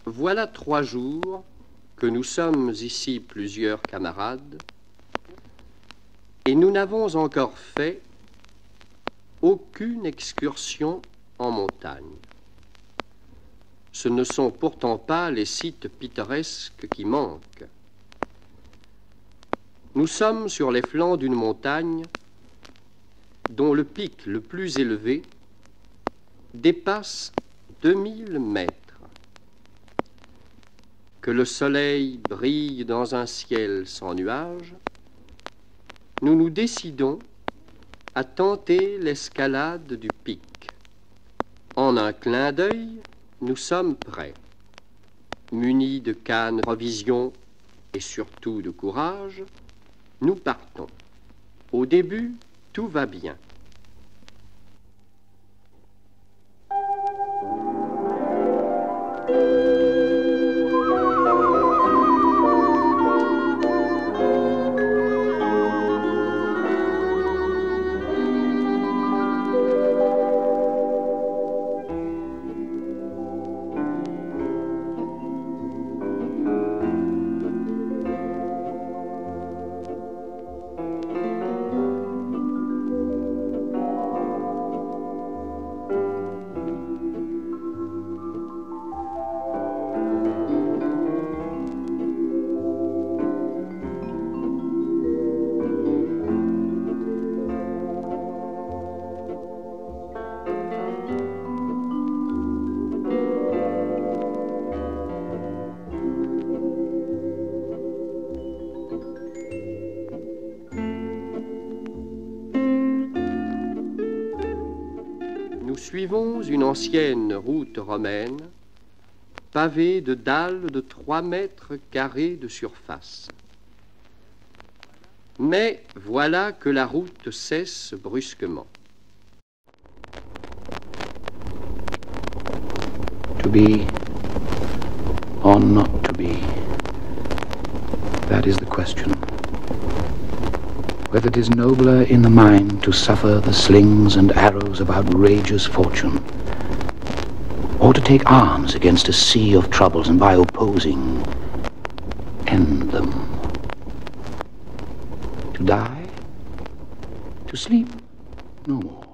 Voilà 3 jours que nous sommes ici plusieurs camarades et nous n'avons encore fait aucune excursion en montagne. Ce ne sont pourtant pas les sites pittoresques qui manquent. Nous sommes sur les flancs d'une montagne dont le pic le plus élevé dépasse 2000 mètres. Que le soleil brille dans un ciel sans nuages, nous nous décidons à tenter l'escalade du pic. En un clin d'œil, nous sommes prêts. Munis de cannes, provisions et surtout de courage, nous partons. Au début, tout va bien. Nous suivons une ancienne route romaine, pavée de dalles de 3 mètres carrés de surface. Mais voilà que la route cesse brusquement. To be or not to be, that is the question. Whether it is nobler in the mind to suffer the slings and arrows of outrageous fortune, or to take arms against a sea of troubles and by opposing, end them. To die? To sleep? No more.